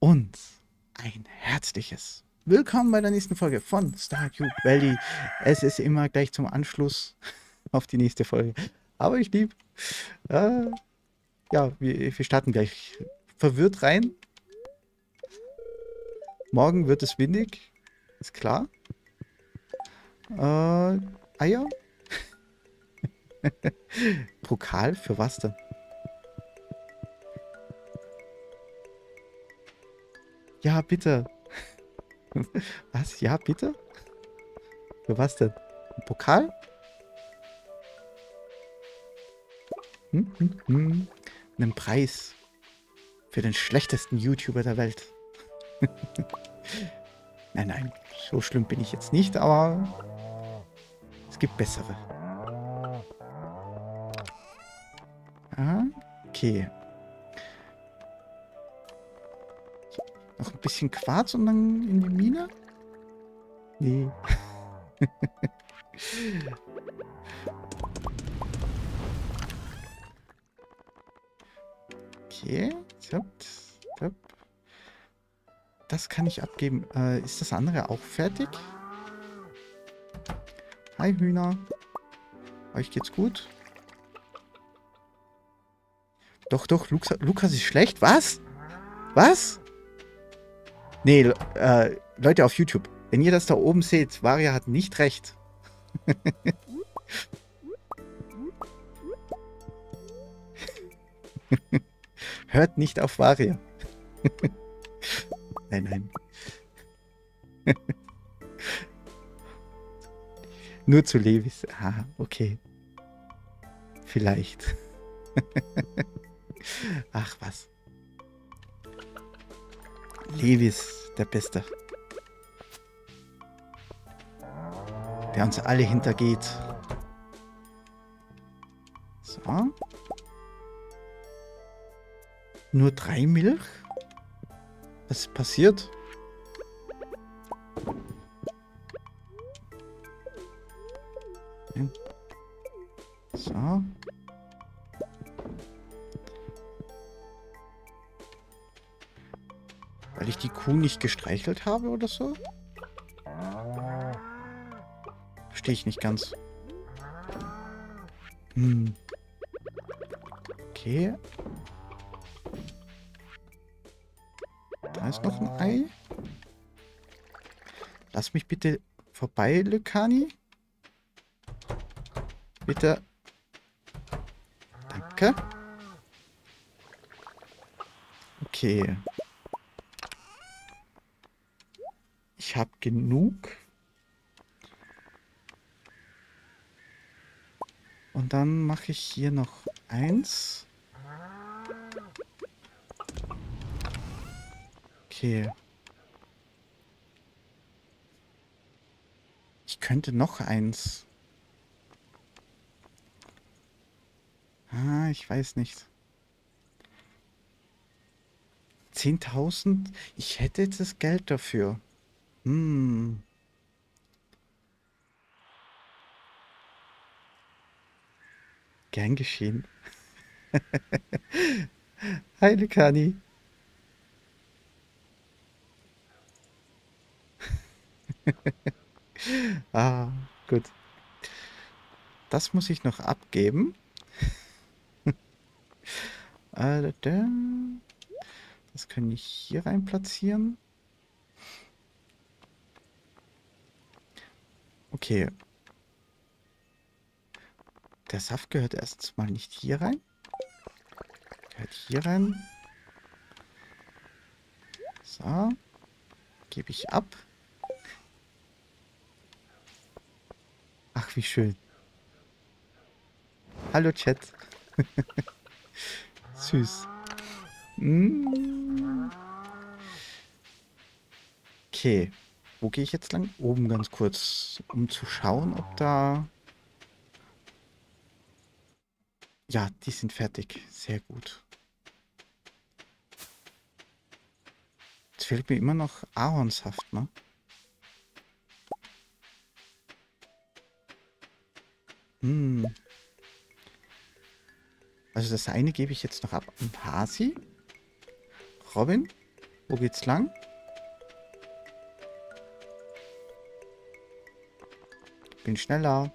Und ein herzliches Willkommen bei der nächsten Folge von Stardew Valley. Es ist immer gleich zum Anschluss auf die nächste Folge. Aber ich liebe. Äh, ja, wir starten gleich verwirrt rein. Morgen wird es windig. Ist klar. Eier? Pokal? Für was denn? Ja, bitte. Was? Ja, bitte? Für was denn? Ein Pokal? Einen Preis für den schlechtesten YouTuber der Welt. Nein, nein, so schlimm bin ich jetzt nicht, aber es gibt bessere. Ah, okay. Noch ein bisschen Quarz und dann in die Mine? Nee. Okay. Zap, zap. Das kann ich abgeben. Ist das andere auch fertig? Hi Hühner. Euch geht's gut? Doch, doch, Lukas ist schlecht. Was? Was? Nee, Leute auf YouTube. Wenn ihr das da oben seht, Varia hat nicht recht. Hört nicht auf Varia. Nein, nein. Nur zu Levis. Ah, okay. Vielleicht. Ach was. Levis, der Beste. Der uns alle hintergeht. So. Nur 3 Milch? Was ist passiert? So. Weil ich die Kuh nicht gestreichelt habe oder so? Verstehe ich nicht ganz. Okay. Da ist noch ein Ei. Lass mich bitte vorbei, Lykani. Bitte. Danke. Okay. Ich habe genug. Und dann mache ich hier noch eins. Okay. Ich könnte noch eins. Ah, ich weiß nicht. 10.000? Ich hätte jetzt das Geld dafür. Gern geschehen. Hi, Lykani. Ah, gut. Das muss ich noch abgeben. Das kann ich hier rein platzieren. Okay. Der Saft gehört erstens mal nicht hier rein. Gehört hier rein. So. Gebe ich ab. Ach, wie schön. Hallo, Chat. Süß. Okay. Wo gehe ich jetzt lang? Oben ganz kurz, um zu schauen, ob da... Ja, die sind fertig. Sehr gut. Jetzt fehlt mir immer noch Ahornsaft, ne? Also das eine gebe ich jetzt noch ab an Hasi. Robin. Wo geht's lang? Bin schneller.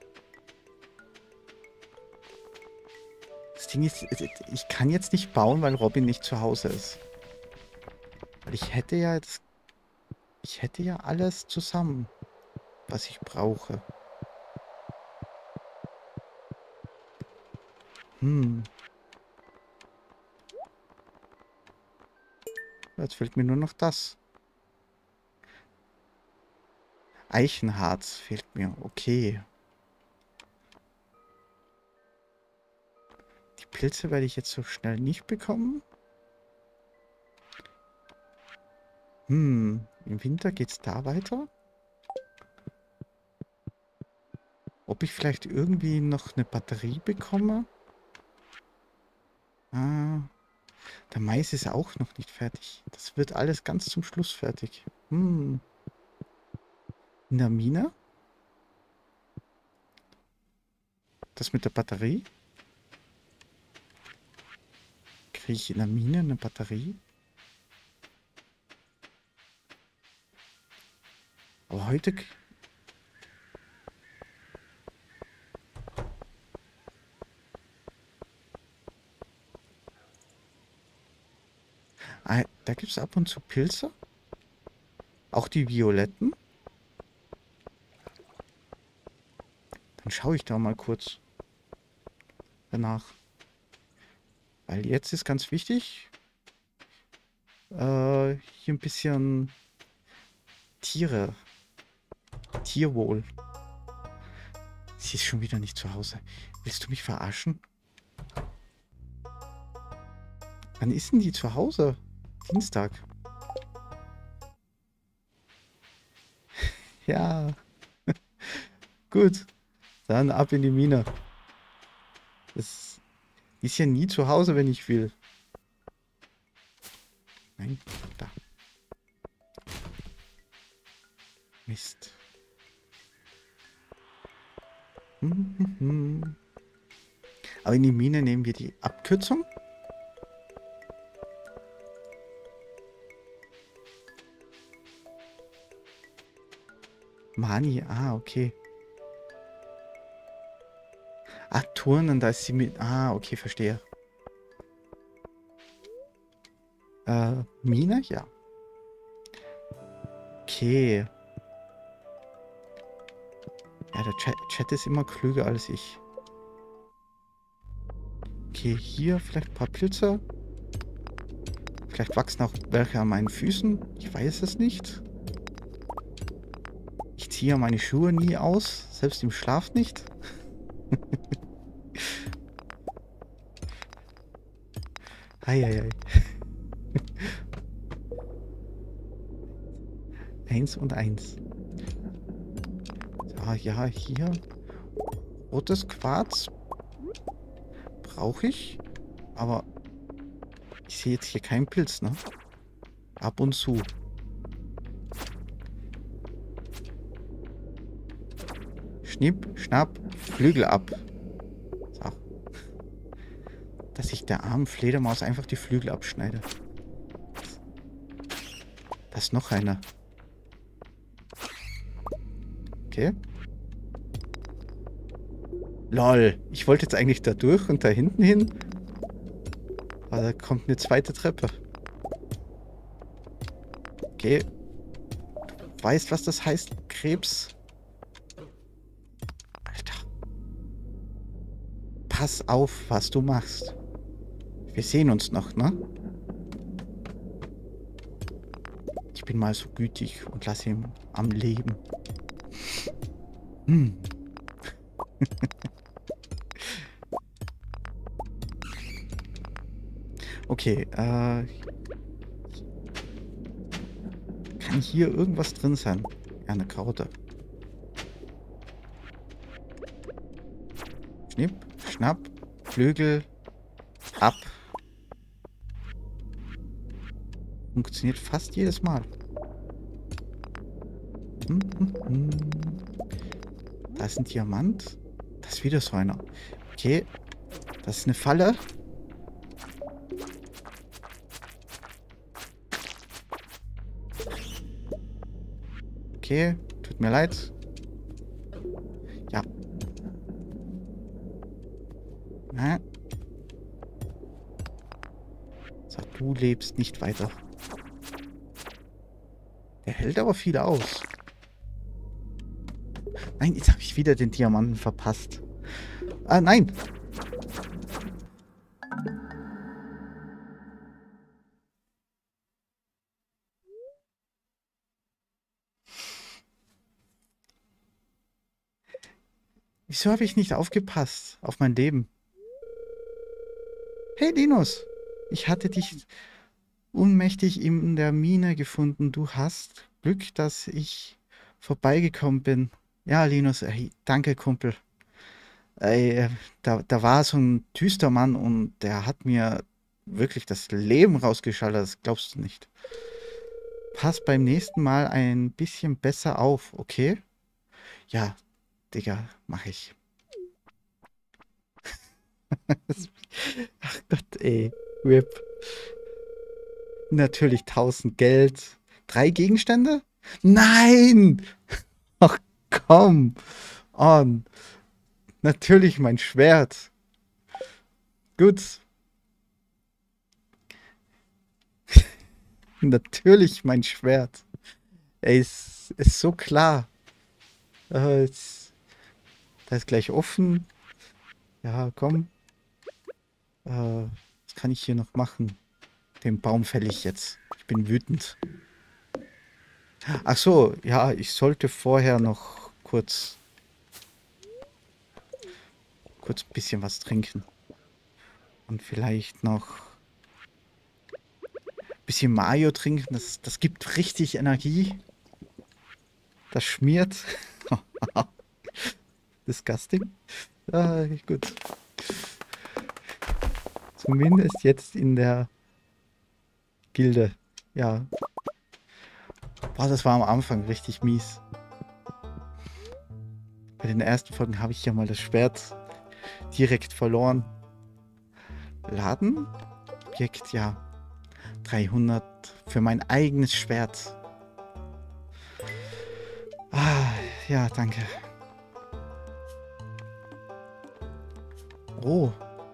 Das Ding ist, ich kann jetzt nicht bauen, weil Robin nicht zu Hause ist. Weil ich hätte ja jetzt... Ich hätte ja alles zusammen, was ich brauche. Jetzt fehlt mir nur noch das. Eichenharz fehlt mir. Okay. Die Pilze werde ich jetzt so schnell nicht bekommen. Im Winter geht's da weiter? Ob ich vielleicht irgendwie noch eine Batterie bekomme? Ah, der Mais ist auch noch nicht fertig. Das wird alles ganz zum Schluss fertig. In der Mine? Das mit der Batterie? Kriege ich in der Mine eine Batterie? Aber heute... Ah, da gibt es ab und zu Pilze. Auch die violetten. Dann schaue ich da mal kurz danach. Weil jetzt ist ganz wichtig, hier ein bisschen Tierwohl. Sie ist schon wieder nicht zu Hause. Willst du mich verarschen? Wann ist denn die zu Hause? Dienstag. Ja. Gut. Dann ab in die Mine. Die ist ja nie zu Hause, wenn ich will. Nein, da. Mist. Aber in die Mine nehmen wir die Abkürzung. Mani, okay. Ah, Turnen, da ist sie mit... Ah, okay, verstehe. Mine? Ja. Okay. Ja, der Chat ist immer klüger als ich. Okay, hier vielleicht ein paar Pilze. Vielleicht wachsen auch welche an meinen Füßen. Ich weiß es nicht. Ich ziehe meine Schuhe nie aus. Selbst im Schlaf nicht. Eieiei. 1 und 1. Ah, ja, hier. Rotes Quarz. Brauche ich. Aber ich sehe jetzt hier keinen Pilz, ne? Ab und zu. Schnipp, schnapp, Flügel ab. So. Dass ich der armen Fledermaus einfach die Flügel abschneide. Da ist noch einer. Okay. Lol. Ich wollte jetzt eigentlich da durch und da hinten hin. Aber da kommt eine zweite Treppe. Okay. Du weißt, was das heißt, Krebs? Alter. Pass auf, was du machst. Wir sehen uns noch, ne? Ich bin mal so gütig und lasse ihn am Leben. Okay, kann hier irgendwas drin sein? Ja, eine Karotte. Schnipp, schnapp, Flügel, ab. Funktioniert fast jedes Mal. Da ist ein Diamant. Das ist wieder so einer. Okay, das ist eine Falle. Okay, tut mir leid. Ja. Na. So, du lebst nicht weiter. Der hält aber viel aus. Nein, jetzt habe ich wieder den Diamanten verpasst. Ah, nein. Wieso habe ich nicht aufgepasst auf mein Leben? Hey, Linus. Ich hatte dich ohnmächtig in der Mine gefunden. Du hast Glück, dass ich vorbeigekommen bin. Ja, Linus, ey, danke, Kumpel. Ey, da war so ein düster Mann und der hat mir wirklich das Leben rausgeschallert. Das glaubst du nicht. Pass beim nächsten Mal ein bisschen besser auf, okay? Ja, Digga, mach ich. Ach Gott, ey. RIP. Natürlich 1000 Geld. 3 Gegenstände? Nein! Ach komm! On. Natürlich mein Schwert. Gut. Natürlich mein Schwert. Ey, ist so klar. Jetzt, da ist gleich offen. Ja, komm. Was kann ich hier noch machen? Den Baum fälle ich jetzt. Ich bin wütend. Ach so, ja, ich sollte vorher noch kurz ein bisschen was trinken. Und vielleicht noch ein bisschen Mayo trinken. Das gibt richtig Energie. Das schmiert. Disgusting. Ah, gut. Zumindest jetzt in der Gilde. Ja. Boah, das war am Anfang richtig mies. Bei den ersten Folgen habe ich ja mal das Schwert direkt verloren. Laden? Objekt, ja. 300 für mein eigenes Schwert. Ah, ja, danke. Oh.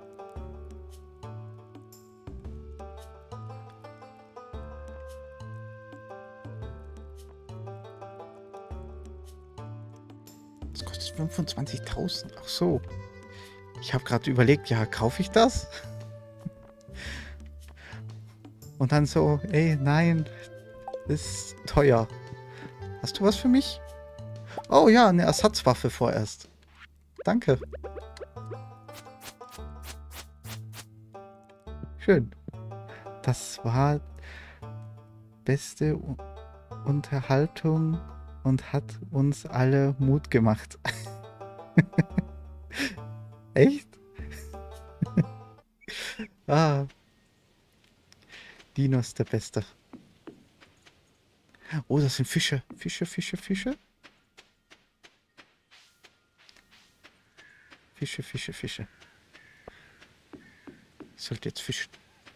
Das kostet 25.000. Ach so. Ich habe gerade überlegt, ja, kaufe ich das? Und dann so, ey, nein, ist teuer. Hast du was für mich? Oh ja, eine Ersatzwaffe vorerst. Danke. Schön. Das war beste Unterhaltung und hat uns alle Mut gemacht. Echt? Ah, Dino ist der Beste. Oh, das sind Fische. Fische, Fische, Fische. Fische, Fische, Fische. Ich sollte jetzt fischen.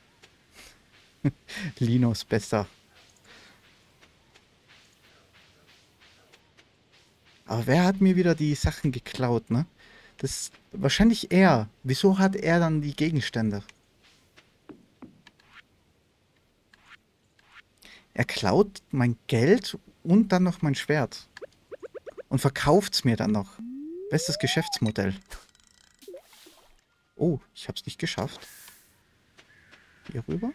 Lino ist besser. Aber wer hat mir wieder die Sachen geklaut, ne? Das ist wahrscheinlich er. Wieso hat er dann die Gegenstände? Er klaut mein Geld und dann noch mein Schwert. Und verkauft es mir dann noch. Bestes Geschäftsmodell. Oh, ich habe es nicht geschafft. Hier rüber?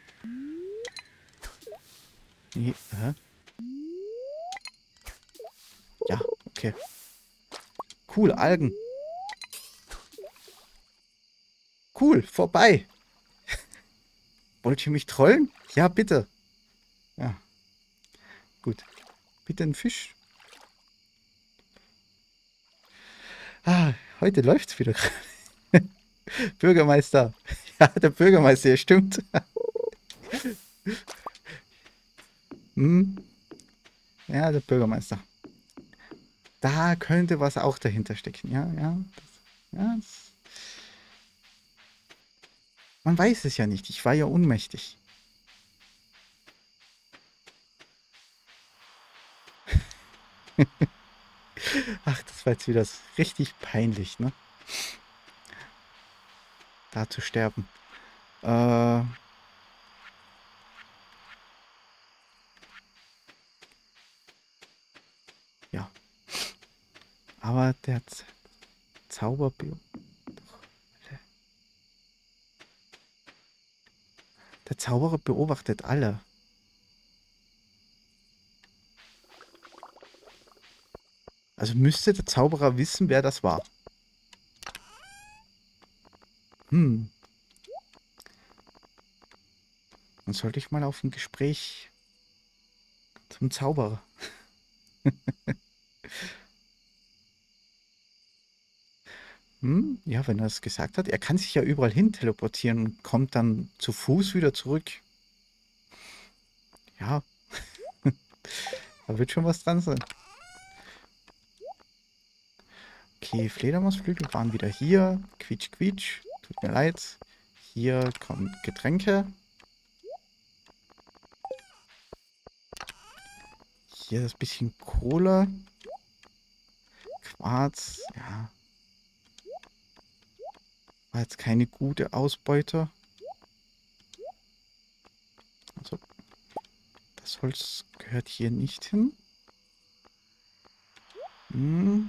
Nee, ja, okay. Cool, Algen. Cool, vorbei. Wollt ihr mich trollen? Ja, bitte. Ja, gut. Bitte ein Fisch. Ah, heute läuft's wieder. Bürgermeister. Ja, der Bürgermeister, ja, stimmt. Hm. Ja, der Bürgermeister. Da könnte was auch dahinter stecken. Ja, ja. Ja, man weiß es ja nicht. Ich war ja ohnmächtig. Ach, das war jetzt wieder richtig peinlich, ne? Da zu sterben. Äh, ja. Aber der Zauberbier. Der Zauberer beobachtet alle. Also müsste der Zauberer wissen, wer das war. Hm. Dann sollte ich mal auf ein Gespräch zum Zauberer. Hm? Ja, wenn er es gesagt hat. Er kann sich ja überall hin teleportieren und kommt dann zu Fuß wieder zurück. Ja, da wird schon was dran sein. Okay, Fledermausflügel waren wieder hier. Quietsch, quietsch. Tut mir leid. Hier kommen Getränke. Hier ist ein bisschen Kohle. Quarz. Ja. War jetzt keine gute Ausbeute. Also, das Holz gehört hier nicht hin. Hm.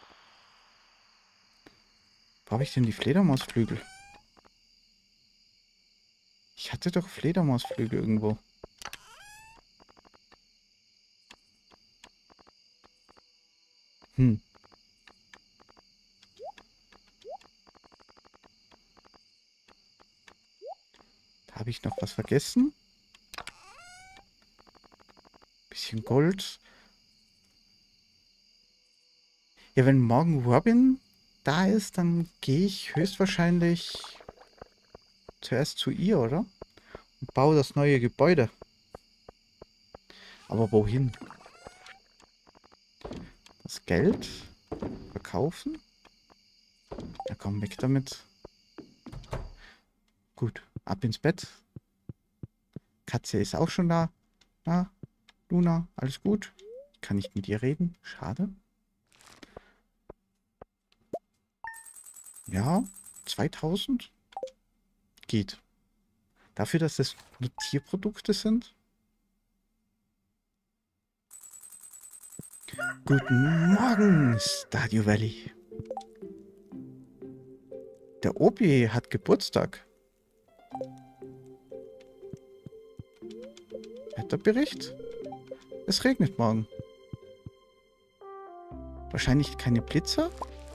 Wo habe ich denn die Fledermausflügel? Ich hatte doch Fledermausflügel irgendwo. Hm. Da habe ich noch was vergessen. Bisschen Gold. Ja, wenn morgen Robin da ist, dann gehe ich höchstwahrscheinlich zuerst zu ihr, oder? Und baue das neue Gebäude. Aber wohin? Das Geld verkaufen? Ja, komm, weg damit. Gut, ab ins Bett. Katze ist auch schon da. Na, Luna, alles gut? Ich kann nicht mit ihr reden. Schade. Ja, 2000? Geht. Dafür, dass das nur Tierprodukte sind? Guten Morgen, Stardew Valley. Der Opi hat Geburtstag. Wetterbericht? Es regnet morgen. Wahrscheinlich keine Blitze?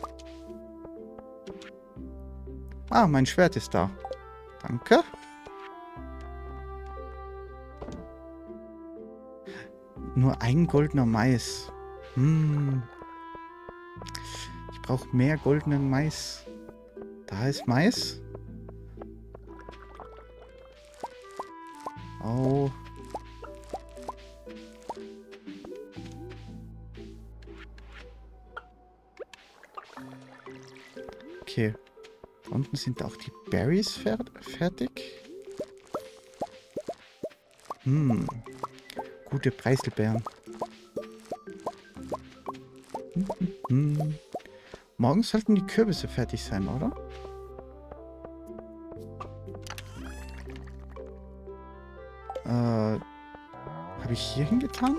Ah, mein Schwert ist da. Danke. Nur ein goldener Mais. Hm. Ich brauche mehr goldenen Mais. Da ist Mais. Oh. Okay. Da unten sind auch die Berries fertig. Hm. Gute Preiselbeeren. Hm. Morgen sollten die Kürbisse fertig sein, oder? Habe ich hier hingetan?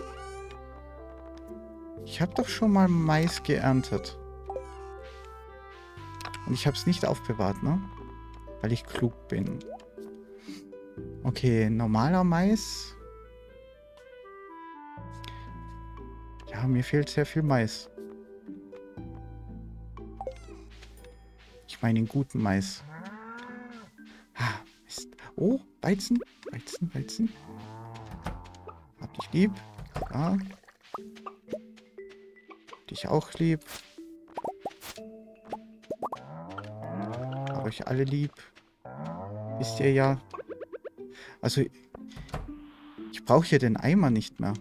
Ich habe doch schon mal Mais geerntet. Und ich habe es nicht aufbewahrt, ne? Weil ich klug bin. Okay, normaler Mais. Ja, mir fehlt sehr viel Mais. Ich meine den guten Mais. Ah, Mist. Oh, Weizen. Weizen, Weizen. Hab dich lieb. Ja. Dich auch lieb. Hab euch alle lieb. Wisst ihr ja. Also, ich brauche hier den Eimer nicht mehr.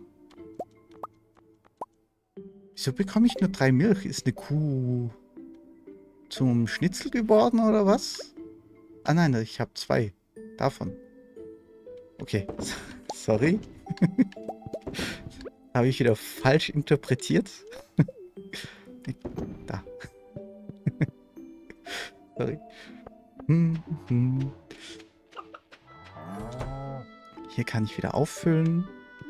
Wieso bekomme ich nur 3 Milch? Ist eine Kuh zum Schnitzel geworden oder was? Ah nein, ich habe 2 davon. Okay, sorry. Habe ich wieder falsch interpretiert? Da. Sorry. Hier kann ich wieder auffüllen.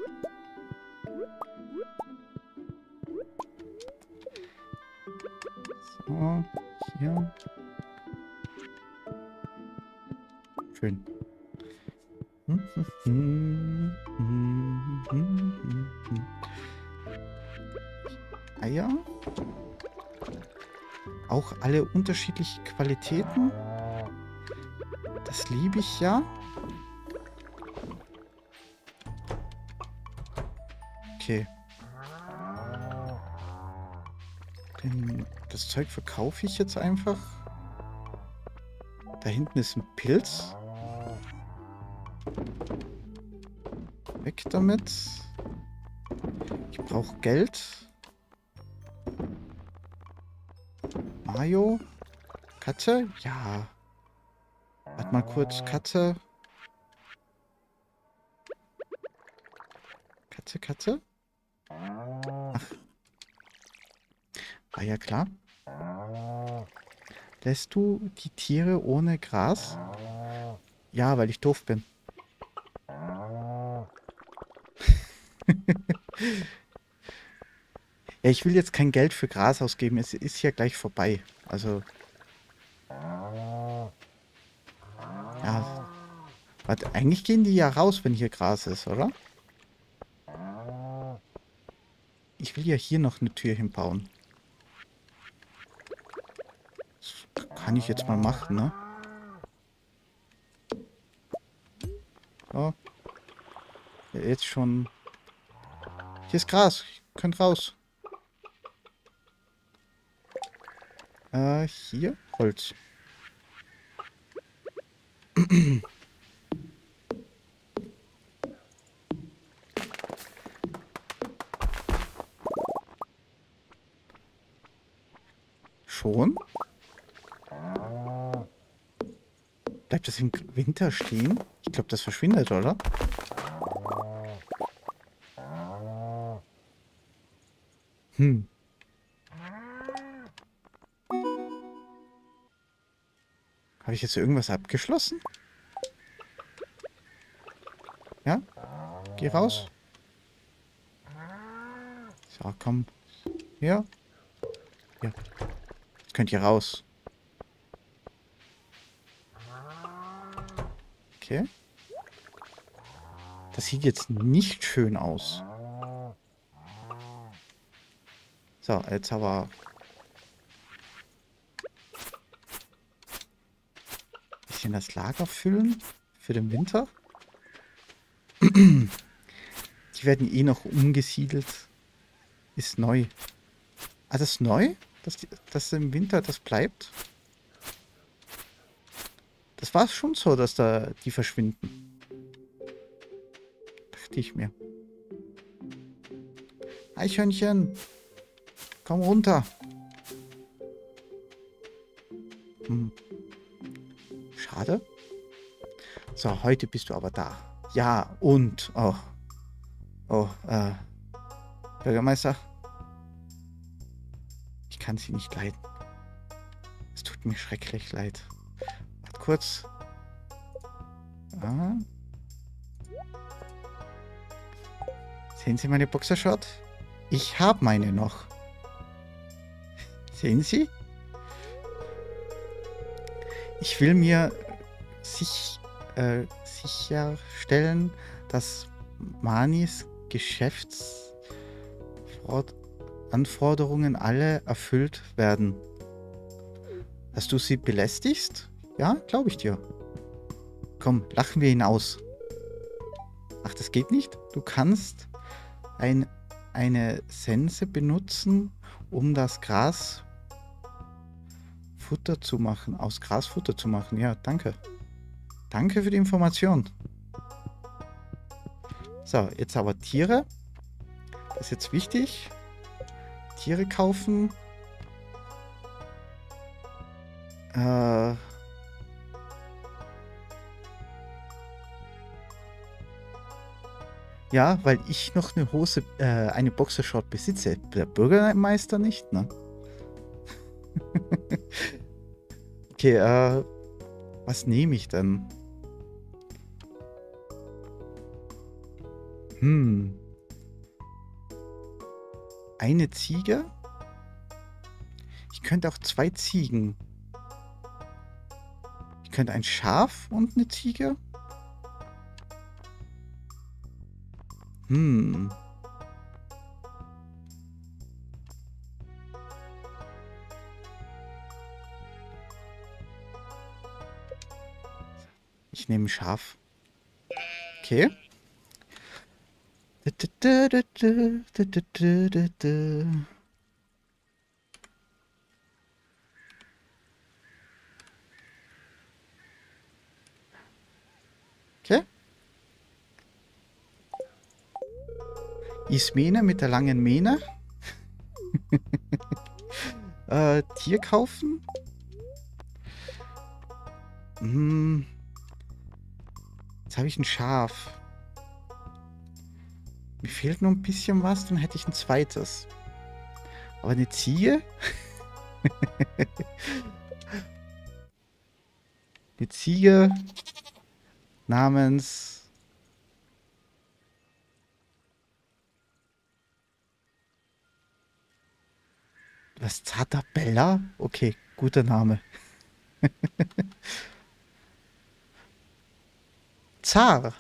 So, hier. Schön. Eier. Auch alle unterschiedliche Qualitäten. Das liebe ich ja. Okay. Das Zeug verkaufe ich jetzt einfach. Da hinten ist ein Pilz. Weg damit. Ich brauche Geld. Mayo. Katze? Ja. Warte mal kurz. Katze. Katze, Katze? Ach. War ja klar. Lässt du die Tiere ohne Gras? Ja, weil ich doof bin. Ja, ich will jetzt kein Geld für Gras ausgeben. Es ist ja gleich vorbei. Also. Ja. Warte, eigentlich gehen die ja raus, wenn hier Gras ist, oder? Ich will ja hier noch eine Tür hinbauen. Das kann ich jetzt mal machen, ne? So. Ja, jetzt schon. Hier ist Gras. Ihr könnt raus. Hier Holz. Schon? Bleibt das im Winter stehen? Ich glaube, das verschwindet, oder? Hm. Habe ich jetzt irgendwas abgeschlossen? Ja? Geh raus. So, komm. Ja. Ja. Jetzt könnt ihr raus. Okay. Das sieht jetzt nicht schön aus. So, jetzt aber... bisschen das Lager füllen für den Winter. Die werden eh noch umgesiedelt. Ist neu. Ah, das ist neu? Dass im Winter das bleibt? Das war schon so, dass da die verschwinden. Dachte ich mir. Eichhörnchen. Komm runter. Hm. Schade. So, heute bist du aber da. Ja, und... Oh. Oh, Bürgermeister. Ich kann sie nicht leiden. Es tut mir schrecklich leid. Warte kurz. Ah. Sehen Sie meine Boxershort? Ich habe meine noch. Sehen Sie? Ich will mir sicherstellen, dass Manis Geschäftsanforderungen alle erfüllt werden. Dass du sie belästigst? Ja, glaube ich dir. Komm, lachen wir ihn aus. Ach, das geht nicht? Du kannst eine Sense benutzen, um das Gras Futter zu machen, aus Gras Futter zu machen. Ja, danke. Danke für die Information. So, jetzt aber Tiere. Das ist jetzt wichtig. Tiere kaufen. Ja, weil ich noch eine Hose, eine Boxershort besitze. Der Bürgermeister nicht, ne? Okay, was nehme ich denn? Hm. Eine Ziege? Ich könnte auch 2 Ziegen. Ich könnte ein Schaf und eine Ziege? Hm. Ich nehme ein Schaf. Okay. Okay. Ismene mit der langen Mähne. Tier kaufen. Hm. Jetzt habe ich ein Schaf. Mir fehlt nur ein bisschen was, dann hätte ich ein zweites. Aber eine Ziege? Eine Ziege namens... Was? Zartabella? Okay, guter Name. Zar.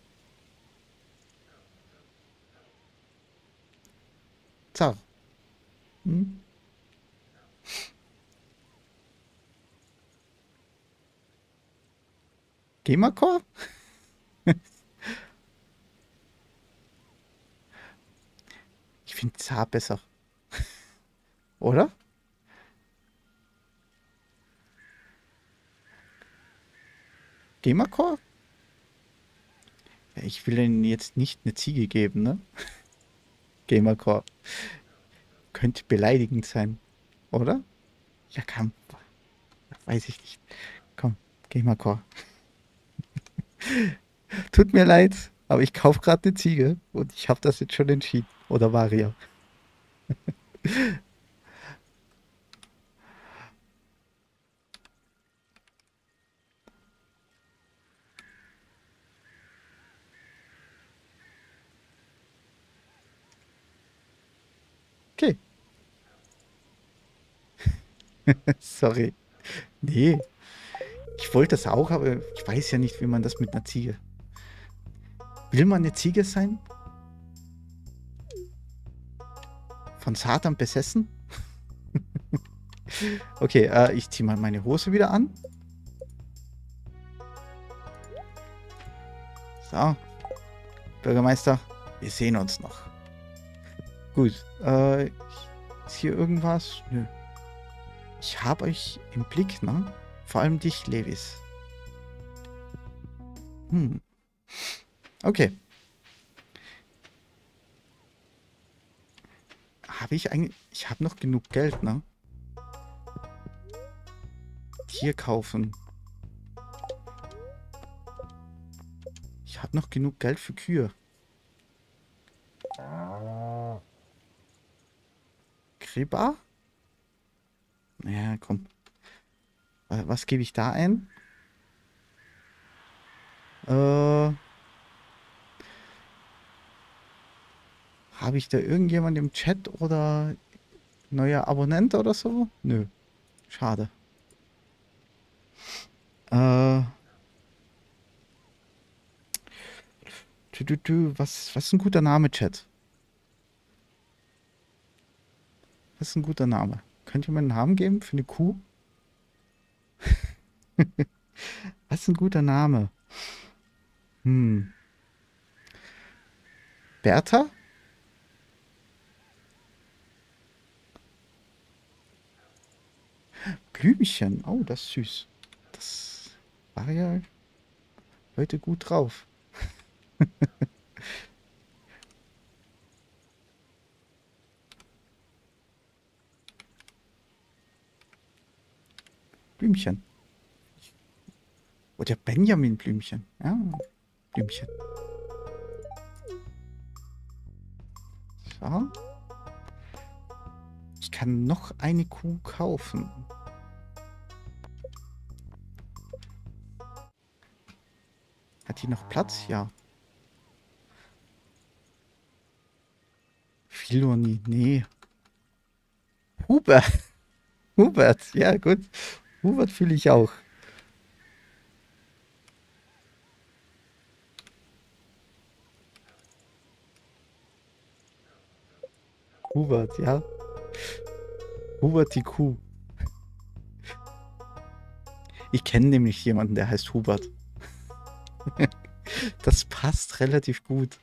Zar. Hm? Gamercore? Ich finde Zar besser. Oder? Gamercore? Ja, ich will ihnen jetzt nicht eine Ziege geben, ne? Gamercore. Könnte beleidigend sein. Oder? Ja, komm. Weiß ich nicht. Komm, Gamercore. Tut mir leid, aber ich kaufe gerade eine Ziege und ich habe das jetzt schon entschieden. Oder Varia. Okay. Sorry. Nee, ich wollte das auch, aber ich weiß ja nicht, wie man das mit einer Ziege. Will man eine Ziege sein? Von Satan besessen? Okay, ich ziehe mal meine Hose wieder an. So, Bürgermeister, wir sehen uns noch. Gut, ist hier irgendwas? Nö. Ich habe euch im Blick, ne? Vor allem dich, Levis. Hm. Okay. Habe ich eigentlich... Ich habe noch genug Geld, ne? Tier kaufen. Ich habe noch genug Geld für Kühe. Kriba? Naja, komm. Was gebe ich da ein? Habe ich da irgendjemand im Chat oder neuer Abonnent oder so? Nö. Schade. Äh, was ist ein guter Name, Chat? Was ist ein guter Name? Könnt ihr mir einen Namen geben für eine Kuh? Was ist ein guter Name? Hm. Bertha? Blümchen. Oh, das ist süß. Das war ja heute gut drauf. Blümchen. Oder Benjamin Blümchen. Ja, Blümchen. So. Ich kann noch eine Kuh kaufen. Hat die noch Platz? Ja. Filoni, nee. Hubert. Hubert, ja gut. Hubert fühle ich auch. Hubert, ja. Hubert die Kuh. Ich kenne nämlich jemanden, der heißt Hubert. Das passt relativ gut.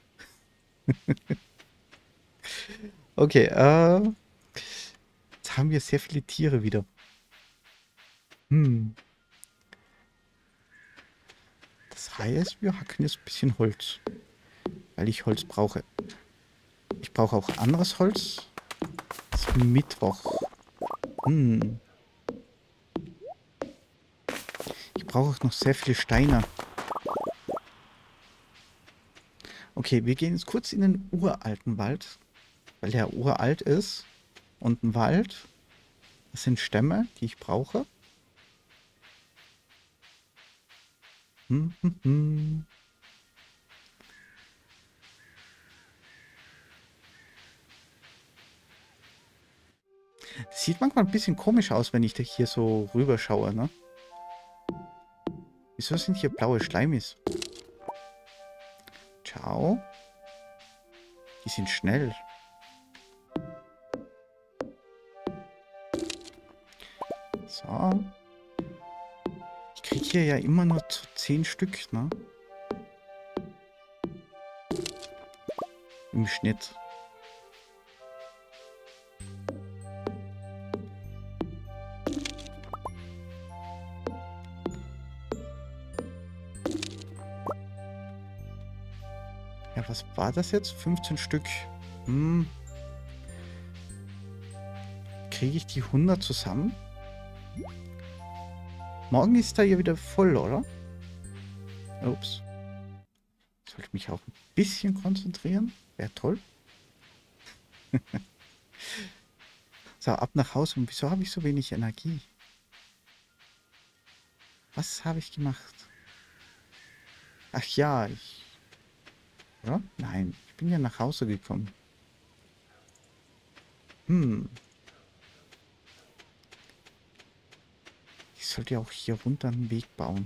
Okay, jetzt haben wir sehr viele Tiere wieder. Hm. Das heißt, wir hacken jetzt ein bisschen Holz. Weil ich Holz brauche. Ich brauche auch anderes Holz. Es ist Mittwoch. Hm. Ich brauche auch noch sehr viele Steine. Okay, wir gehen jetzt kurz in den uralten Wald. Weil der uralt ist. Und ein Wald. Das sind Stämme, die ich brauche. Hm, hm, hm. Das sieht manchmal ein bisschen komisch aus, wenn ich da hier so rüberschaue, ne? Wieso sind hier blaue Schleimis? Ciao. Die sind schnell. So. Ich kriege hier ja immer nur 10 Stück, ne? Im Schnitt. Ja, was war das jetzt? 15 Stück. Hm. Kriege ich die 100 zusammen? Morgen ist da ja wieder voll, oder? Ups. Sollte mich auch ein bisschen konzentrieren. Wäre toll. So, ab nach Hause. Und wieso habe ich so wenig Energie? Was habe ich gemacht? Ach ja, oder? Nein, ich bin ja nach Hause gekommen. Hm. Ich sollte ja auch hier runter einen Weg bauen.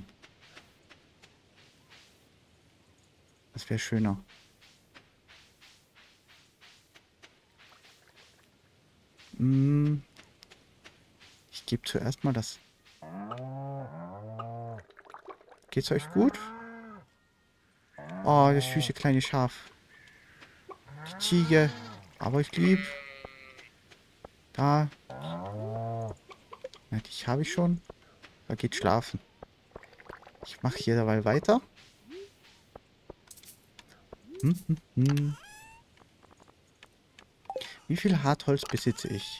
Das wäre schöner. Hm. Ich gebe zuerst mal das. Geht's euch gut? Oh, das süße kleine Schaf. Die Ziege. Aber ich lieb. Da. Ja, dich habe ich schon. Da geht schlafen. Ich mache hier dabei weiter. Hm. Wie viel Hartholz besitze ich?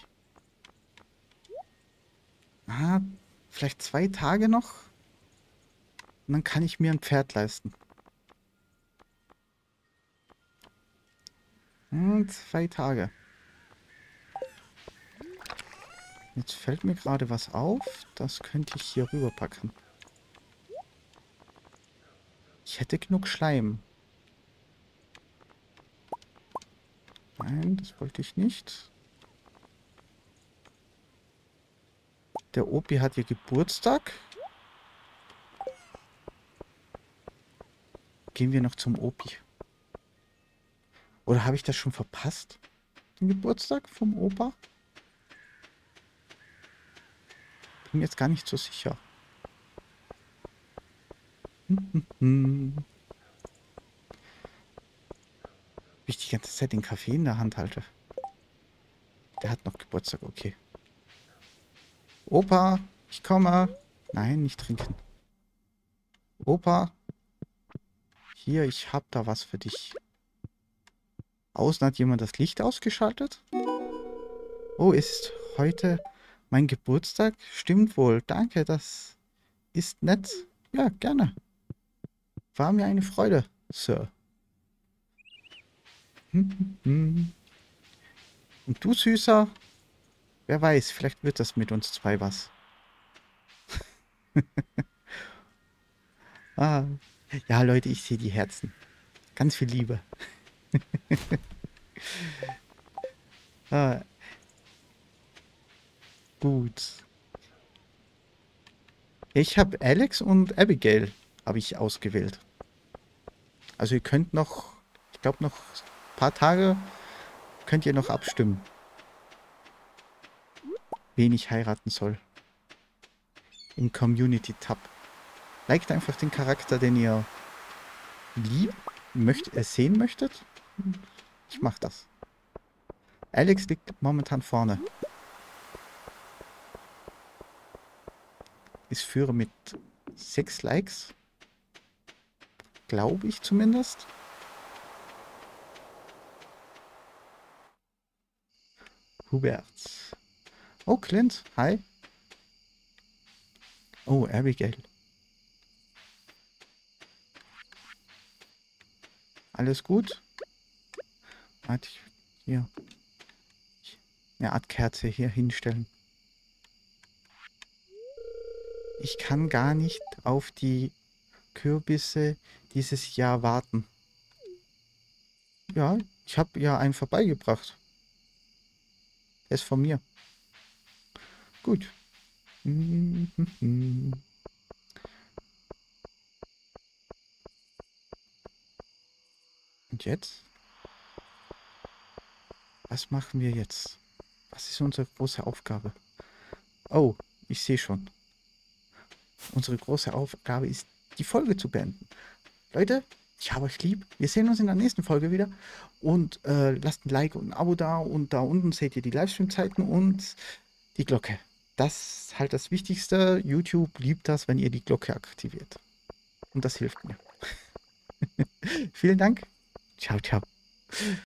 Ah, vielleicht 2 Tage noch? Und dann kann ich mir ein Pferd leisten. 2 Tage. Jetzt fällt mir gerade was auf. Das könnte ich hier rüberpacken. Ich hätte genug Schleim. Nein, das wollte ich nicht. Der Opi hat hier Geburtstag. Gehen wir noch zum Opi. Oder habe ich das schon verpasst? Den Geburtstag vom Opa? Bin mir jetzt gar nicht so sicher. Wie ich die ganze Zeit den Kaffee in der Hand halte. Der hat noch Geburtstag, okay. Opa, ich komme. Nein, nicht trinken. Opa. Hier, ich hab da was für dich. Außen hat jemand das Licht ausgeschaltet. Oh, ist heute mein Geburtstag? Stimmt wohl. Danke, das ist nett. Ja, gerne. War mir eine Freude, Sir. Und du, Süßer, wer weiß, vielleicht wird das mit uns zwei was. Ah. Ja, Leute, ich sehe die Herzen. Ganz viel Liebe. Ah, gut. Ich habe Alex und Abigail habe ich ausgewählt. Also ihr könnt noch, ich glaube noch ein paar Tage könnt ihr noch abstimmen, wen ich heiraten soll. Im Community-Tab. Liked einfach den Charakter, den ihr sehen möchtet. Ich mach das. Alex liegt momentan vorne. Ich führe mit 6 Likes. Glaube ich zumindest. Hubert. Oh, Clint. Hi. Oh, Abigail. Alles gut? Warte, ich hier eine Art Kerze hier hinstellen. Ich kann gar nicht auf die Kürbisse dieses Jahr warten. Ja, ich habe ja einen vorbeigebracht. Er ist von mir. Gut. Und jetzt? Was machen wir jetzt? Was ist unsere große Aufgabe? Oh, ich sehe schon. Unsere große Aufgabe ist, die Folge zu beenden. Leute, ich habe euch lieb. Wir sehen uns in der nächsten Folge wieder. Und lasst ein Like und ein Abo da. Und da unten seht ihr die Livestream-Zeiten und die Glocke. Das ist halt das Wichtigste. YouTube liebt das, wenn ihr die Glocke aktiviert. Und das hilft mir. Vielen Dank. Ciao, ciao.